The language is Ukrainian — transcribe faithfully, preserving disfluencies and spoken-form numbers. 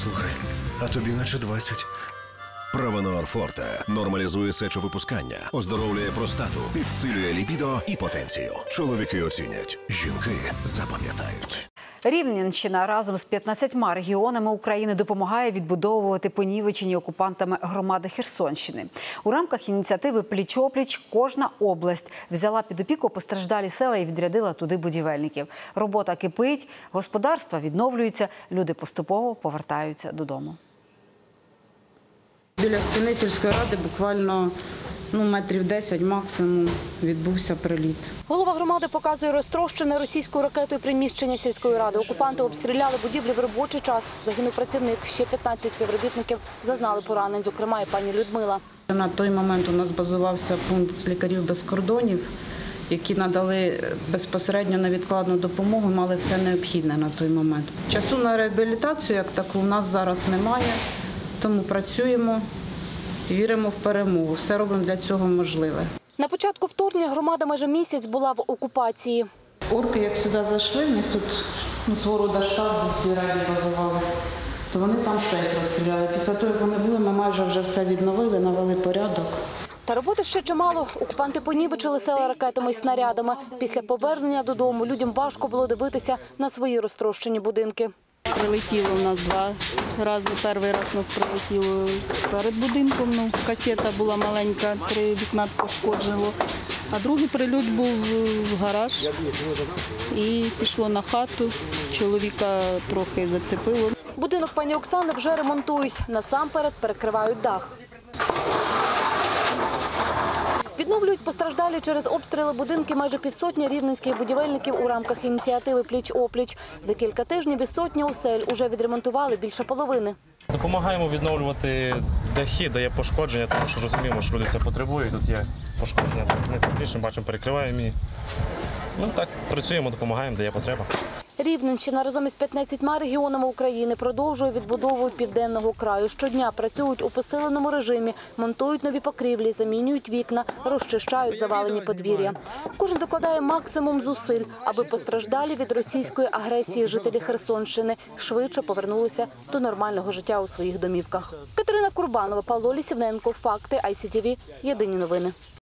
Слухай, а тобі наче двадцять. Провенор Форте нормалізує сечовипускання, оздоровлює простату, підсилює лібідо і потенцію. Чоловіки оцінять, жінки запам'ятають. Рівненщина разом з п'ятнадцятьма регіонами України допомагає відбудовувати понівечені окупантами громади Херсонщини. У рамках ініціативи «Пліч-опліч» кожна область взяла під опіку постраждалі села і відрядила туди будівельників. Робота кипить, господарства відновлюються, люди поступово повертаються додому. Біля стіни сільської ради буквально ну, метрів десять максимум відбувся приліт. Голова громади показує розтрощене російською ракетою приміщення сільської ради. Окупанти обстріляли будівлі в робочий час. Загинув працівник, ще п'ятнадцять співробітників зазнали поранень, зокрема і пані Людмила. На той момент у нас базувався пункт лікарів без кордонів, які надали безпосередньо невідкладну допомогу, мали все необхідне на той момент. Часу на реабілітацію, як таку, у нас зараз немає, тому працюємо. Віримо в перемогу. Все робимо для цього можливе. На початку вторгнення громада майже місяць була в окупації. Орки, як сюди зайшли, в них тут ну, свого до штабу, ці раді базувалися, то вони там все розстріляли. Після того, як вони були, ми майже вже все відновили, навели порядок. Та роботи ще чимало. Окупанти понівечили села ракетами і снарядами. Після повернення додому людям важко було дивитися на свої розтрощені будинки. Прилетіло у нас два рази. Перший раз у нас прилетіло перед будинком, ну, касета була маленька, три вікна пошкоджено. А другий прильот був в гараж і пішло на хату, чоловіка трохи зацепило. Будинок пані Оксани вже ремонтують, насамперед перекривають дах. Відновлюють постраждалі через обстріли будинки майже півсотні рівненських будівельників у рамках ініціативи «Пліч-опліч». За кілька тижнів із сотні осель уже відремонтували більше половини. Допомагаємо відновлювати дахи, де є пошкодження, тому що розуміємо, що люди це потребують. Тут є пошкодження, не закрішимо, бачимо, перекриваємо її. Ну так, працюємо, допомагаємо, де є потреба. Рівненщина разом із п'ятнадцятьма регіонами України продовжує відбудову південного краю. Щодня працюють у посиленому режимі, монтують нові покрівлі, замінюють вікна, розчищають завалені подвір'я. Кожен докладає максимум зусиль, аби постраждалі від російської агресії жителі Херсонщини швидше повернулися до нормального життя у своїх домівках. Катерина Курбанова, Павло Лісівненко, Факти, ай сі ті ві, Єдині новини.